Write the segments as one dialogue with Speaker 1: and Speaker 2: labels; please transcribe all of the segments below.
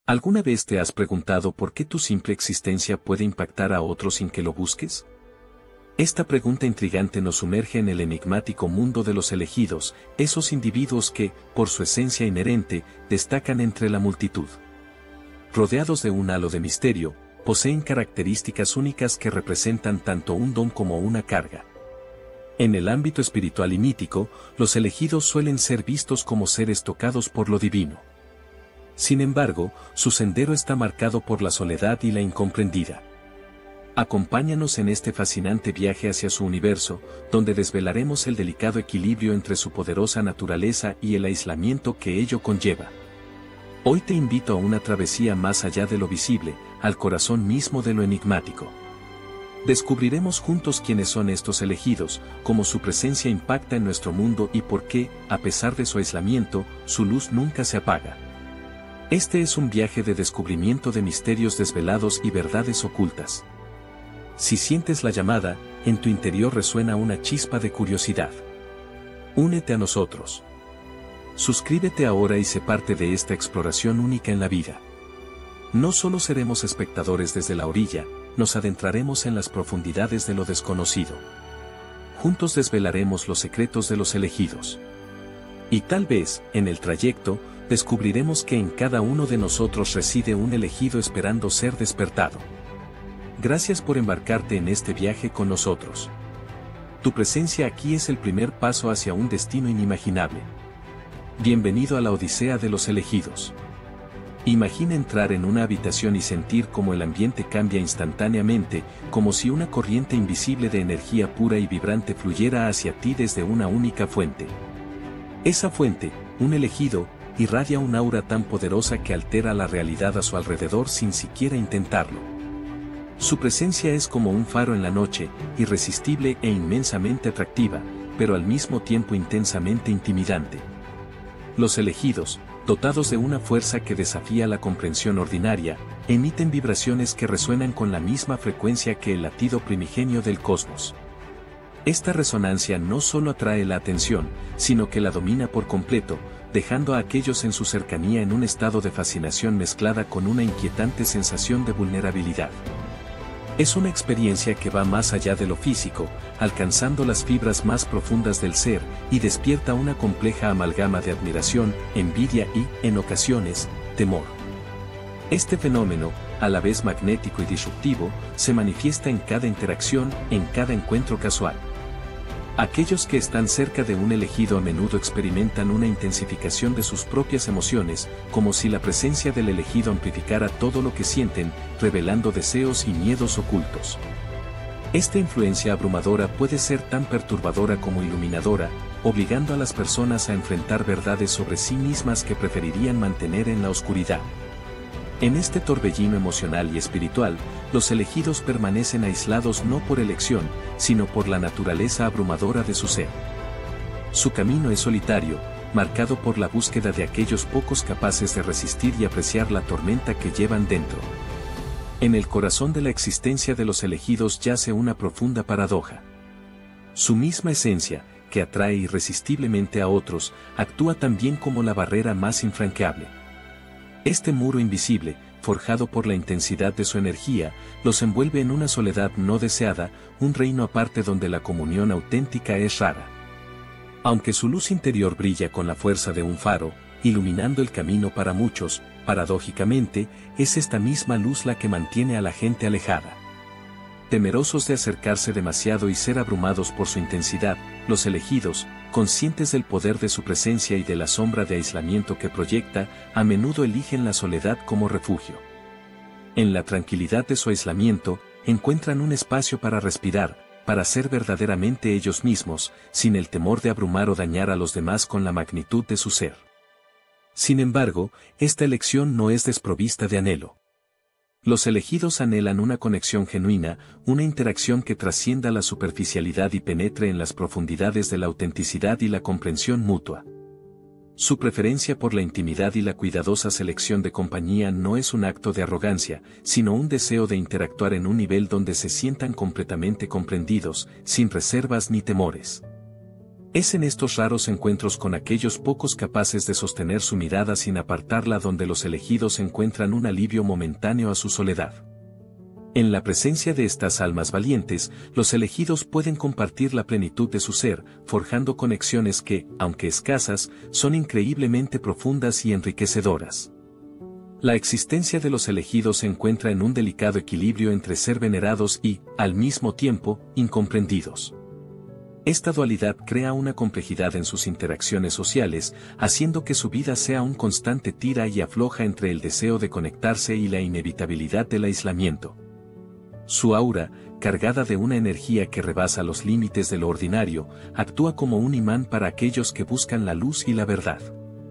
Speaker 1: ¿Alguna vez te has preguntado por qué tu simple existencia puede impactar a otros sin que lo busques? Esta pregunta intrigante nos sumerge en el enigmático mundo de los elegidos, esos individuos que, por su esencia inherente, destacan entre la multitud. Rodeados de un halo de misterio, poseen características únicas que representan tanto un don como una carga. En el ámbito espiritual y mítico, los elegidos suelen ser vistos como seres tocados por lo divino. Sin embargo, su sendero está marcado por la soledad y la incomprendida. Acompáñanos en este fascinante viaje hacia su universo, donde desvelaremos el delicado equilibrio entre su poderosa naturaleza y el aislamiento que ello conlleva. Hoy te invito a una travesía más allá de lo visible, al corazón mismo de lo enigmático. Descubriremos juntos quiénes son estos elegidos, cómo su presencia impacta en nuestro mundo y por qué, a pesar de su aislamiento, su luz nunca se apaga. Este es un viaje de descubrimiento de misterios desvelados y verdades ocultas. Si sientes la llamada, en tu interior resuena una chispa de curiosidad. Únete a nosotros. Suscríbete ahora y sé parte de esta exploración única en la vida. No solo seremos espectadores desde la orilla, nos adentraremos en las profundidades de lo desconocido. Juntos desvelaremos los secretos de los elegidos. Y tal vez, en el trayecto, descubriremos que en cada uno de nosotros reside un elegido esperando ser despertado. Gracias por embarcarte en este viaje con nosotros. Tu presencia aquí es el primer paso hacia un destino inimaginable. Bienvenido a la Odisea de los elegidos. Imagina entrar en una habitación y sentir cómo el ambiente cambia instantáneamente, como si una corriente invisible de energía pura y vibrante fluyera hacia ti desde una única fuente. Esa fuente, un elegido, irradia un aura tan poderosa que altera la realidad a su alrededor sin siquiera intentarlo. Su presencia es como un faro en la noche, irresistible e inmensamente atractiva, pero al mismo tiempo intensamente intimidante. Los elegidos, dotados de una fuerza que desafía la comprensión ordinaria, emiten vibraciones que resuenan con la misma frecuencia que el latido primigenio del cosmos. Esta resonancia no solo atrae la atención, sino que la domina por completo, dejando a aquellos en su cercanía en un estado de fascinación mezclada con una inquietante sensación de vulnerabilidad. Es una experiencia que va más allá de lo físico, alcanzando las fibras más profundas del ser, y despierta una compleja amalgama de admiración, envidia y, en ocasiones, temor. Este fenómeno, a la vez magnético y disruptivo, se manifiesta en cada interacción, en cada encuentro casual. Aquellos que están cerca de un elegido a menudo experimentan una intensificación de sus propias emociones, como si la presencia del elegido amplificara todo lo que sienten, revelando deseos y miedos ocultos. Esta influencia abrumadora puede ser tan perturbadora como iluminadora, obligando a las personas a enfrentar verdades sobre sí mismas que preferirían mantener en la oscuridad. En este torbellino emocional y espiritual, los elegidos permanecen aislados no por elección, sino por la naturaleza abrumadora de su ser. Su camino es solitario, marcado por la búsqueda de aquellos pocos capaces de resistir y apreciar la tormenta que llevan dentro. En el corazón de la existencia de los elegidos yace una profunda paradoja. Su misma esencia, que atrae irresistiblemente a otros, actúa también como la barrera más infranqueable. Este muro invisible, forjado por la intensidad de su energía, los envuelve en una soledad no deseada, un reino aparte donde la comunión auténtica es rara. Aunque su luz interior brilla con la fuerza de un faro, iluminando el camino para muchos, paradójicamente, es esta misma luz la que mantiene a la gente alejada. Temerosos de acercarse demasiado y ser abrumados por su intensidad, los elegidos, conscientes del poder de su presencia y de la sombra de aislamiento que proyecta, a menudo eligen la soledad como refugio. En la tranquilidad de su aislamiento, encuentran un espacio para respirar, para ser verdaderamente ellos mismos, sin el temor de abrumar o dañar a los demás con la magnitud de su ser. Sin embargo, esta elección no es desprovista de anhelo. Los elegidos anhelan una conexión genuina, una interacción que trascienda la superficialidad y penetre en las profundidades de la autenticidad y la comprensión mutua. Su preferencia por la intimidad y la cuidadosa selección de compañía no es un acto de arrogancia, sino un deseo de interactuar en un nivel donde se sientan completamente comprendidos, sin reservas ni temores. Es en estos raros encuentros con aquellos pocos capaces de sostener su mirada sin apartarla donde los elegidos encuentran un alivio momentáneo a su soledad. En la presencia de estas almas valientes, los elegidos pueden compartir la plenitud de su ser, forjando conexiones que, aunque escasas, son increíblemente profundas y enriquecedoras. La existencia de los elegidos se encuentra en un delicado equilibrio entre ser venerados y, al mismo tiempo, incomprendidos. Esta dualidad crea una complejidad en sus interacciones sociales, haciendo que su vida sea un constante tira y afloja entre el deseo de conectarse y la inevitabilidad del aislamiento. Su aura, cargada de una energía que rebasa los límites de lo ordinario, actúa como un imán para aquellos que buscan la luz y la verdad.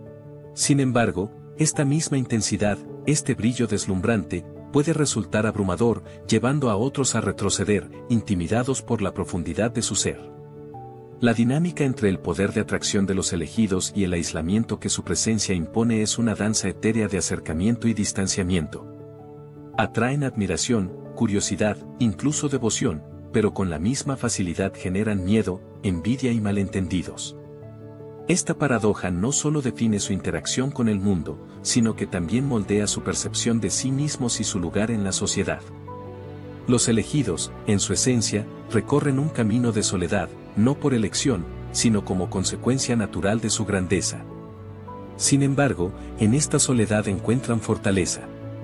Speaker 1: Sin embargo, esta misma intensidad, este brillo deslumbrante, puede resultar abrumador, llevando a otros a retroceder, intimidados por la profundidad de su ser. La dinámica entre el poder de atracción de los elegidos y el aislamiento que su presencia impone es una danza etérea de acercamiento y distanciamiento. Atraen admiración, curiosidad, incluso devoción, pero con la misma facilidad generan miedo, envidia y malentendidos. Esta paradoja no solo define su interacción con el mundo, sino que también moldea su percepción de sí mismos y su lugar en la sociedad. Los elegidos, en su esencia, recorren un camino de soledad, no por elección, sino como consecuencia natural de su grandeza. Sin embargo, en esta soledad encuentran fortaleza.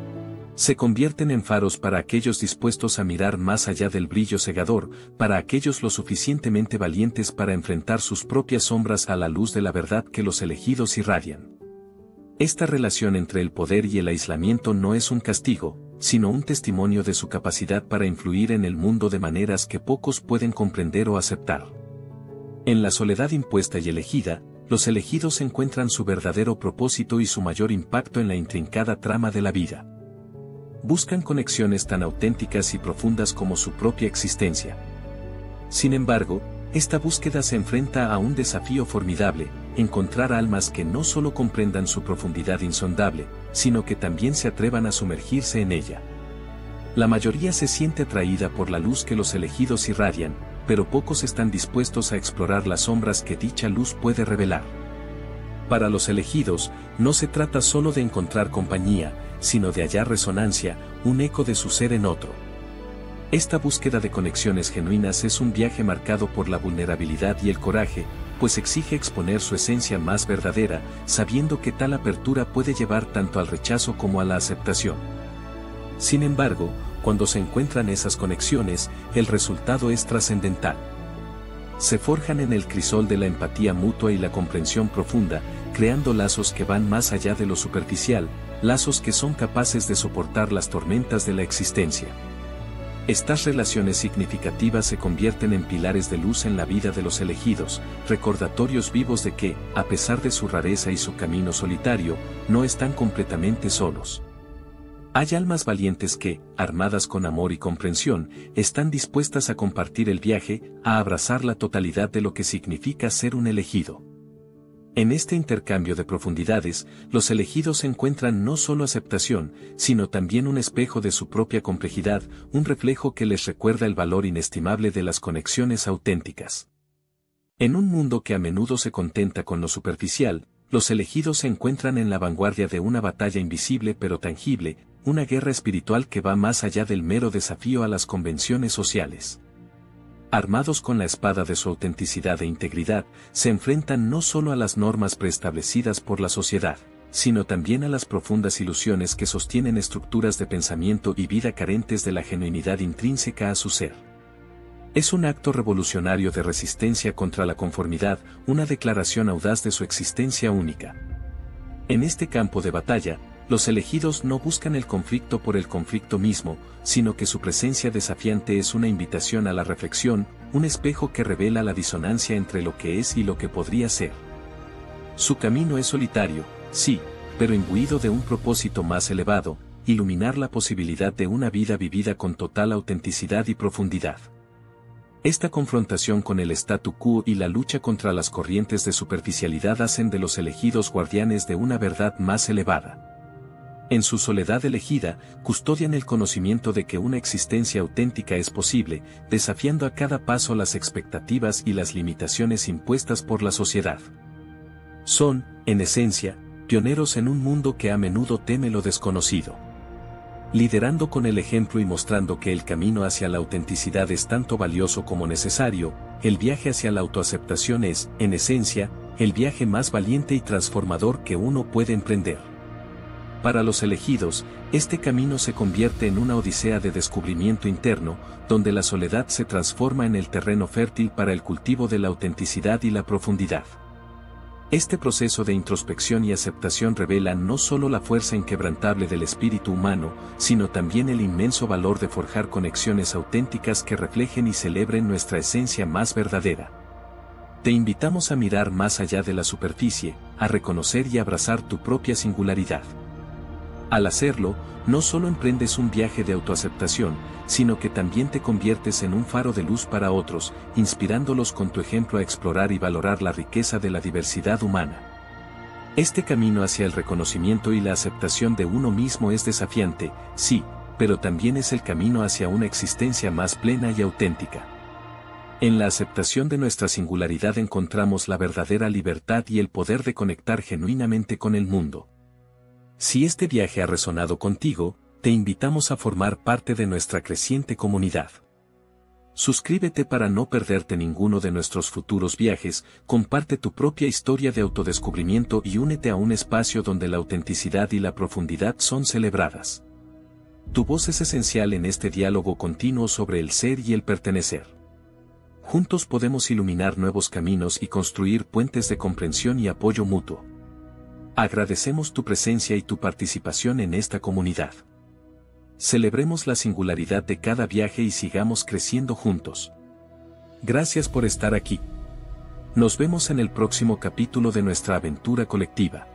Speaker 1: Se convierten en faros para aquellos dispuestos a mirar más allá del brillo cegador, para aquellos lo suficientemente valientes para enfrentar sus propias sombras a la luz de la verdad que los elegidos irradian. Esta relación entre el poder y el aislamiento no es un castigo, sino un testimonio de su capacidad para influir en el mundo de maneras que pocos pueden comprender o aceptar. En la soledad impuesta y elegida, los elegidos encuentran su verdadero propósito y su mayor impacto en la intrincada trama de la vida. Buscan conexiones tan auténticas y profundas como su propia existencia. Sin embargo, esta búsqueda se enfrenta a un desafío formidable: encontrar almas que no solo comprendan su profundidad insondable, sino que también se atrevan a sumergirse en ella. La mayoría se siente atraída por la luz que los elegidos irradian, pero pocos están dispuestos a explorar las sombras que dicha luz puede revelar. Para los elegidos, no se trata solo de encontrar compañía, sino de hallar resonancia, un eco de su ser en otro. Esta búsqueda de conexiones genuinas es un viaje marcado por la vulnerabilidad y el coraje, pues exige exponer su esencia más verdadera, sabiendo que tal apertura puede llevar tanto al rechazo como a la aceptación. Sin embargo, cuando se encuentran esas conexiones, el resultado es trascendental. Se forjan en el crisol de la empatía mutua y la comprensión profunda, creando lazos que van más allá de lo superficial, lazos que son capaces de soportar las tormentas de la existencia. Estas relaciones significativas se convierten en pilares de luz en la vida de los elegidos, recordatorios vivos de que, a pesar de su rareza y su camino solitario, no están completamente solos. Hay almas valientes que, armadas con amor y comprensión, están dispuestas a compartir el viaje, a abrazar la totalidad de lo que significa ser un elegido. En este intercambio de profundidades, los elegidos encuentran no solo aceptación, sino también un espejo de su propia complejidad, un reflejo que les recuerda el valor inestimable de las conexiones auténticas. En un mundo que a menudo se contenta con lo superficial, los elegidos se encuentran en la vanguardia de una batalla invisible pero tangible, una guerra espiritual que va más allá del mero desafío a las convenciones sociales. Armados con la espada de su autenticidad e integridad, se enfrentan no solo a las normas preestablecidas por la sociedad, sino también a las profundas ilusiones que sostienen estructuras de pensamiento y vida carentes de la genuinidad intrínseca a su ser. Es un acto revolucionario de resistencia contra la conformidad, una declaración audaz de su existencia única. En este campo de batalla, los elegidos no buscan el conflicto por el conflicto mismo, sino que su presencia desafiante es una invitación a la reflexión, un espejo que revela la disonancia entre lo que es y lo que podría ser. Su camino es solitario, sí, pero imbuido de un propósito más elevado: iluminar la posibilidad de una vida vivida con total autenticidad y profundidad. Esta confrontación con el statu quo y la lucha contra las corrientes de superficialidad hacen de los elegidos guardianes de una verdad más elevada. En su soledad elegida, custodian el conocimiento de que una existencia auténtica es posible, desafiando a cada paso las expectativas y las limitaciones impuestas por la sociedad. Son, en esencia, pioneros en un mundo que a menudo teme lo desconocido. Liderando con el ejemplo y mostrando que el camino hacia la autenticidad es tanto valioso como necesario, el viaje hacia la autoaceptación es, en esencia, el viaje más valiente y transformador que uno puede emprender. Para los elegidos, este camino se convierte en una odisea de descubrimiento interno, donde la soledad se transforma en el terreno fértil para el cultivo de la autenticidad y la profundidad. Este proceso de introspección y aceptación revela no solo la fuerza inquebrantable del espíritu humano, sino también el inmenso valor de forjar conexiones auténticas que reflejen y celebren nuestra esencia más verdadera. Te invitamos a mirar más allá de la superficie, a reconocer y abrazar tu propia singularidad. Al hacerlo, no solo emprendes un viaje de autoaceptación, sino que también te conviertes en un faro de luz para otros, inspirándolos con tu ejemplo a explorar y valorar la riqueza de la diversidad humana. Este camino hacia el reconocimiento y la aceptación de uno mismo es desafiante, sí, pero también es el camino hacia una existencia más plena y auténtica. En la aceptación de nuestra singularidad encontramos la verdadera libertad y el poder de conectar genuinamente con el mundo. Si este viaje ha resonado contigo, te invitamos a formar parte de nuestra creciente comunidad. Suscríbete para no perderte ninguno de nuestros futuros viajes, comparte tu propia historia de autodescubrimiento y únete a un espacio donde la autenticidad y la profundidad son celebradas. Tu voz es esencial en este diálogo continuo sobre el ser y el pertenecer. Juntos podemos iluminar nuevos caminos y construir puentes de comprensión y apoyo mutuo. Agradecemos tu presencia y tu participación en esta comunidad. Celebremos la singularidad de cada viaje y sigamos creciendo juntos. Gracias por estar aquí. Nos vemos en el próximo capítulo de nuestra aventura colectiva.